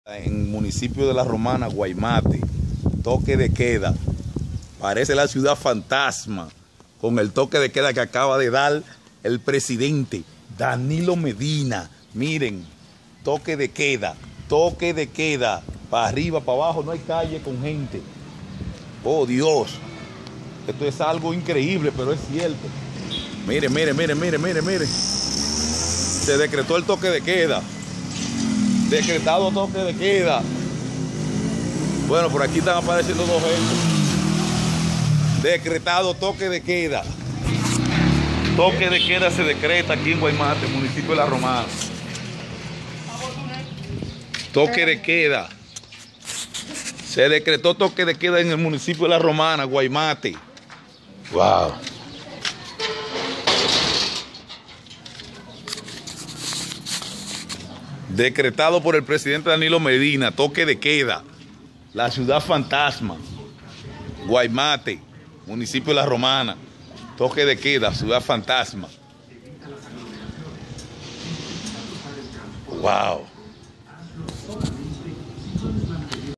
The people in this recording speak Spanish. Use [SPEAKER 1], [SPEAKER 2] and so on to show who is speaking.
[SPEAKER 1] En municipio de La Romana, Guaymate, toque de queda. Parece la ciudad fantasma con el toque de queda que acaba de dar el presidente Danilo Medina. Miren, toque de queda, para arriba, para abajo, no hay calle con gente. Oh Dios, esto es algo increíble, pero es cierto. Mire. Se decretó el toque de queda. Decretado toque de queda. Bueno, por aquí están apareciendo dos gente. Decretado toque de queda. Toque de queda se decreta aquí en Guaymate, municipio de La Romana. Toque de queda. Se decretó toque de queda en el municipio de La Romana, Guaymate. Wow. Decretado por el presidente Danilo Medina, toque de queda. La ciudad fantasma, Guaymate, municipio de La Romana. Toque de queda, ciudad fantasma. Wow.